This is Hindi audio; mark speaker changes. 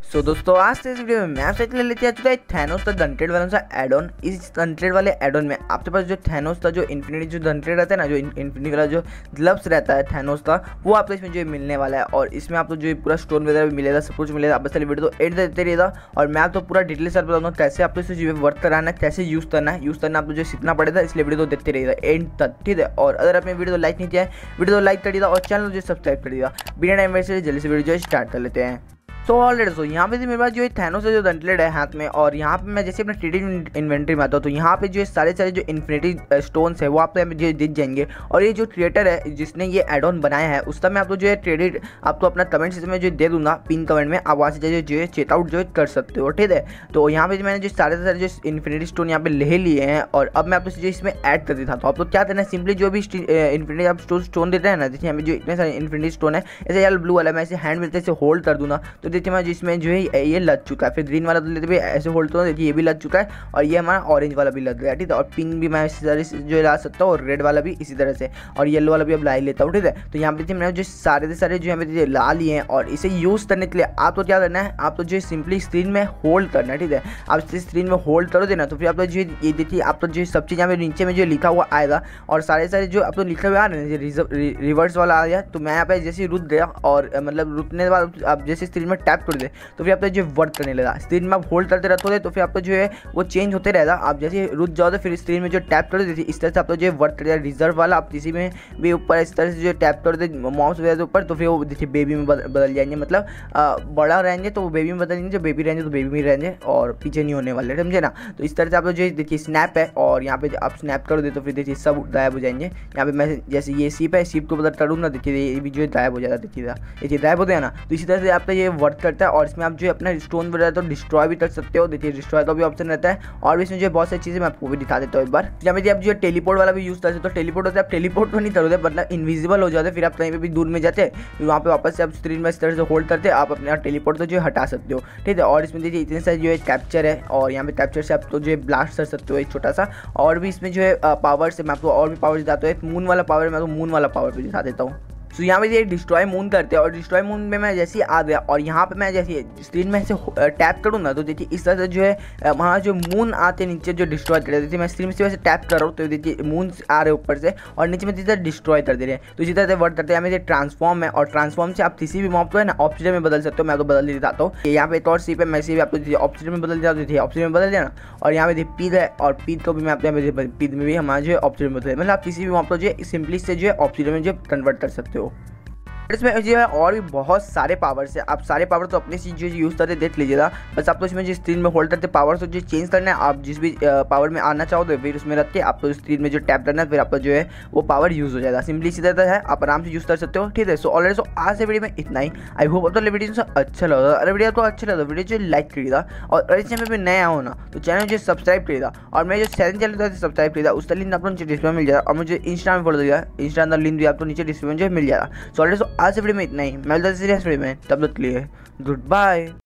Speaker 1: दोस्तों आज से इस वीडियो में मैं आपसे ले लेते आ चुका है थैनोस का गनट्रेड वाला सा एड ऑन। इस गनट्रेड वाले एड ऑन में आपके पास जो थैनोस का जो इन्फिनिटी जो गनट्रेड रहता है ना, जो इन्फिनिटी वाला जो ग्लव्स रहता है थैनोस का, वो आपको इसमें जो मिलने वाला है। और इसमें आपको जो पूरा स्टोन वगैरह भी मिलेगा, सब कुछ मिलेगा। आप बस वीडियो तो एड देते रहेगा और मैं आपको पूरा डिटेल से बताऊंगा कैसे आपको इसे जो वर्क कराना है, कैसे यूज़ करना है आपको जो सीखना पड़ेगा। इसलिए वीडियो तो देखते रहेगा एंड तक, ठीक है। और अगर आपने वीडियो को लाइक नहीं किया है, वीडियो को लाइक कर दिया और चैनल जो सब्सक्राइब कर दिया। बिना टाइम वेस्ट जल्दी से वीडियो जो स्टार्ट कर लेते हैं। तो ऑलरेडी यहाँ पे मेरे पास जो है थैनोस का जो गनट्रेड है हाथ में, और यहाँ पे मैं जैसे अपने ट्रेडिंग इन्वेंट्री में आता हूँ तो यहाँ पे जो सारे जो इन्फिनिटी स्टोन्स है वो आपको जो दिख जाएंगे। और ये जो क्रिएटर है जिसने ये एड ऑन बनाया है उसका मैं आपको जो है ट्रेडिट आपको अपना कमेंट सेक्शन में जो दे दूंगा, पिन कमेंट में। आप वहाँ से जो है चेकआउट जो कर सकते हो, ठीक है। तो यहाँ पे मैंने जो सारे जो इन्फिनिटी स्टोन यहाँ पे ले लिए हैं और अब मैं आपको जो इसमें ऐड कर देता। तो आपको क्या करना है, सिंपली जो भी इन्फिनिटी आप स्टोन देते हैं ना, जैसे यहाँ पे जो इतने सारे इन्फिनिटी स्टोन है, ऐसे यार ब्लू वाला मैं ऐसे हैंड में ऐसे होल्ड कर दूंगा तो देखिए मैं जिसमें जो है ये लग चुका है। फिर ग्रीन वाला तो लेते भी ऐसे होल्ड तो देखिए ये भी लग चुका है और ये हमारा ऑरेंज वाला भी लग गया, ठीक है। और पिंक भी मैं इसी तरह से जो ला सकता हूँ और रेड वाला भी इसी तरह से, और येलो वाला भी अब ला ही लेता हूँ, ठीक है। तो यहाँ पे मैंने जो सारे जो यहाँ पे ला लिए हैं और इसे यूज़ करने के लिए आपको क्या करना है, आपको जो सिंपली स्क्रीन में होल्ड करना है, ठीक है। आप इसे स्क्रीन में होल्ड करो देना तो फिर आपको जो ये देखिए आपको जो सब चीज़ यहाँ पे नीचे में जो लिखा हुआ आएगा और सारे जो आपको लिखा हुआ आ रहे हैं रिवर्स वाला आ गया। तो मैं यहाँ पे जैसे रुक गया और मतलब रुकने के बाद आप जैसे स्क्रीन में टैप कर दे तो फिर आपको जो वर्क करने लगा। स्क्रीन में आप होल्ड करते रहते हो तो फिर आपको जो है वो चेंज होते रहेगा। आप जैसे रुक जाओ तो फिर स्क्रीन में जो टैप कर देती इस तरह से आपको जो वर्क करेगा। रिजर्व वाला आप किसी में भी ऊपर इस तरह से जो टैप कर दे माउस वगैरह के ऊपर तो फिर वो देखिए बेबी में बदल जाएंगे। मतलब बड़ा रहेंगे तो वो बेबी में बदलेंगे, जो बेबी रहेंगे तो बेबी में रहेंगे और पीछे नहीं होने वाले, समझे ना। तो इस तरह से आप लोग जो देखिए स्नैप है और यहाँ पे आप स्नैप कर दे तो फिर देखिए सब गायब हो जाएंगे। यहाँ पे मैं जैसे ये सीप है, सीप को बदल करूँगा देखिए ये भी जो है गायब हो जाता है, देखिए गायब हो गया ना। तो इसी तरह से आपका ये वर्क करता है और इसमें आप जो अपना स्टोन वगैरह तो डिस्ट्रॉय भी कर सकते हो, देखिए डिस्ट्रॉय का भी ऑप्शन रहता है। और भी इसमें जो बहुत सारी चीज़ें मैं आपको भी दिखा देता हूँ एक बार। जब आप जो टेलीपोर्ट वाला भी यूज़ कर सकते हो। टेलीपोर्ट होता है, आप टेलीपोर्ट तो नहीं करोगे मतलब इनविजिबल हो जाते, फिर आप कहीं पे भी दूर में जाते फिर वहाँ पे वापस से आप स्क्रीन में इस तरह से होल्ड करते आप अपने टेलीपोर्ट तो जो हटा सकते हो, ठीक है। और इसमें देखिए इतने सारे जो है कैप्चर है और यहाँ पे कैप्चर से आप तो जो है ब्लास्ट कर सकते हो एक छोटा सा। और भी इसमें जो है पावर से मैं आपको और भी पावर दिखाता हूँ। मून वाला पावर मैं तो मून वाला पावर भी दिखा देता हूँ। तो यहाँ पे ये डिस्ट्रॉय मून करते हैं और डिस्ट्रॉय मून में मैं जैसे ही आ गया और यहाँ पे मैं जैसे स्क्रीन में ऐसे टैप करूँ ना तो देखिए इस तरह से जो है वहाँ जो मून आते नीचे जो डिस्ट्रॉय कर देते, मैं स्क्रीन से वैसे टैप कर रहा हूँ तो देखिए मून आ रहे ऊपर से और नीचे में इसी तरह डिस्ट्रॉय कर दे रहे हैं। तो इसी तरह से वर्क करते हैं। यहाँ पे ट्रांसफॉर्म है और ट्रांसफॉर्म से आप किसी भी मॉब को है ना ऑप्शन में बदल सकते हो। मैं तो बदल दिखाता हूँ। यहाँ पे एक और सीप है, मैं भी आपको ऑप्शन में बदल देता हूँ, ऑप्शन में बदल देना। और यहाँ पे पीद है और पीद को भी मैं अपने पीद में भी हमारा जो है ऑप्शन में बदल, मतलब आप किसी भी मॉब को जो है सिंपली से जो है ऑप्शन में जो कन्वर्ट कर सकते हो। इसमें जो है और भी बहुत सारे पावर्स है। आप सारे पावर तो अपने से जो यूज़ करते देख लीजिएगा। बस आपको इसमें जो स्क्रीन में होल्ड करते पावर तो जो चेंज करना है, आप जिस भी पावर में आना चाहो तो फिर उसमें रख के आपको स्क्रीन में जो टैप करना है फिर आपका जो है वो पावर यूज़ हो जाएगा। सिंपली इसी तरह है, आप आराम से यूज़ कर सकते हो, ठीक है। सो ऑलरेडी आज से वीडियो में इतना ही। आई होप आपको वीडियो अच्छा लगा। अरे वीडियो को अच्छा लगा वीडियो जो लाइक करिएगा और अगर इस चैनल पर नया हो ना तो चैनल जो सब्सक्राइब करिएगा। और मैं जो सेकंड चैनल सब्सक्राइब करिएगा उसका लिंक आपको नीचे डिस्क्रिप्शन में मिल जाएगा। और मुझे इंस्टा में फॉलो करिएगा, इंस्टा का लिंक भी आपको नीचे डिस्क्रिप्शन में जो मिल जाएगा। सो ऑलरेडी आज से वीडियो में इतना ही। मैं सीरियस में तब तक के लिए गुड बाय।